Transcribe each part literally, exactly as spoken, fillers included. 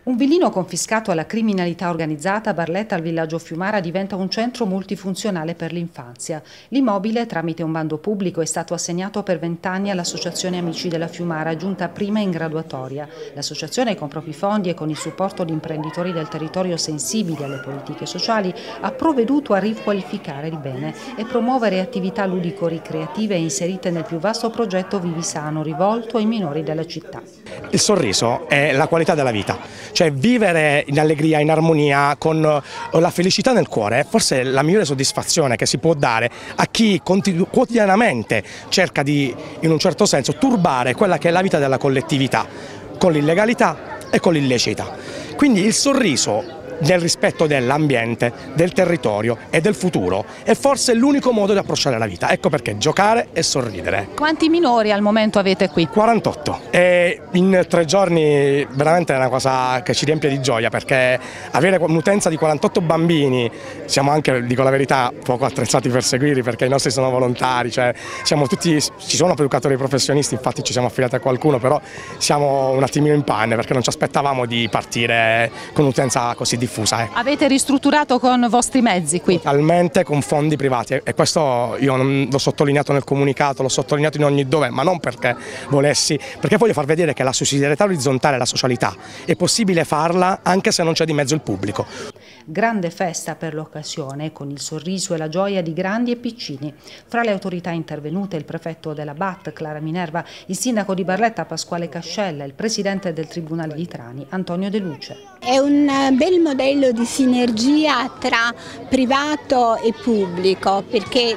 Un villino confiscato alla criminalità organizzata, Barletta al villaggio Fiumara diventa un centro multifunzionale per l'infanzia. L'immobile, tramite un bando pubblico, è stato assegnato per vent'anni all'Associazione Amici della Fiumara, giunta prima in graduatoria. L'associazione, con propri fondi e con il supporto di imprenditori del territorio sensibili alle politiche sociali, ha provveduto a riqualificare il bene e promuovere attività ludico-ricreative inserite nel più vasto progetto Vivi Sano, rivolto ai minori della città. Il sorriso è la qualità della vita, cioè vivere in allegria, in armonia, con la felicità nel cuore è forse la migliore soddisfazione che si può dare a chi quotidianamente cerca di, in un certo senso, turbare quella che è la vita della collettività, con l'illegalità e con l'illecita. Quindi il sorriso nel rispetto dell'ambiente, del territorio e del futuro è forse l'unico modo di approcciare la vita. Ecco perché giocare e sorridere. Quanti minori al momento avete qui? quarantotto, e in tre giorni veramente è una cosa che ci riempie di gioia, perché avere un'utenza di quarantotto bambini, siamo anche, dico la verità, poco attrezzati per seguirli, perché i nostri sono volontari, cioè siamo tutti, ci sono educatori professionisti, infatti ci siamo affiliati a qualcuno, però siamo un attimino in panne perché non ci aspettavamo di partire con un'utenza così diffusa. Eh. Avete ristrutturato con vostri mezzi qui? Totalmente con fondi privati, e questo io l'ho sottolineato nel comunicato, l'ho sottolineato in ogni dove, ma non perché volessi, perché voglio far vedere che la sussidiarietà orizzontale e la socialità è possibile farla anche se non c'è di mezzo il pubblico. Grande festa per l'occasione, con il sorriso e la gioia di grandi e piccini. Fra le autorità intervenute il prefetto della B A T, Clara Minerva, il sindaco di Barletta, Pasquale Cascella, il presidente del Tribunale di Trani, Antonio De Luce. È un bel modello di sinergia tra privato e pubblico, perché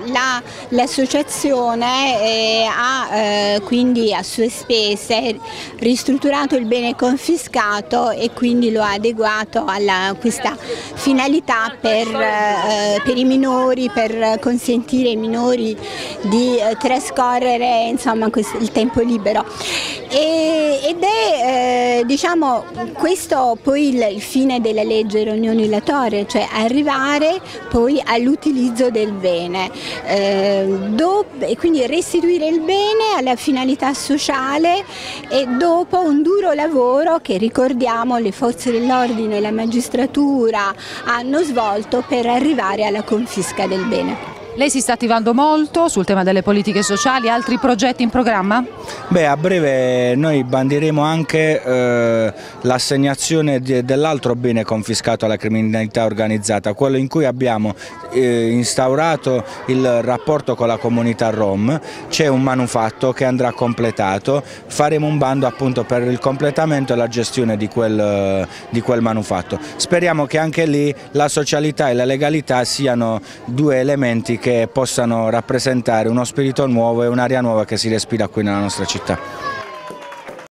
l'associazione eh, ha eh, quindi a sue spese ristrutturato il bene confiscato e quindi lo ha adeguato a questa finalità per, eh, per i minori, per consentire ai minori di eh, trascorrere insomma, questo, il tempo libero. E, ed è eh, diciamo, questo poi il, il fine della legge Rognoni La Torre, cioè arrivare poi all'utilizzo del bene eh, dopo, e quindi restituire il bene alla finalità sociale, e dopo un duro lavoro che, ricordiamo, le forze dell'ordine e la magistratura hanno svolto per arrivare alla confisca del bene. Lei si sta attivando molto sul tema delle politiche sociali, altri progetti in programma? Beh, a breve noi bandiremo anche eh, l'assegnazione dell'altro bene confiscato alla criminalità organizzata, quello in cui abbiamo eh, instaurato il rapporto con la comunità Rom. C'è un manufatto che andrà completato, faremo un bando appunto per il completamento e la gestione di quel, di quel manufatto. Speriamo che anche lì la socialità e la legalità siano due elementi che possano rappresentare uno spirito nuovo e un'aria nuova che si respira qui nella nostra città.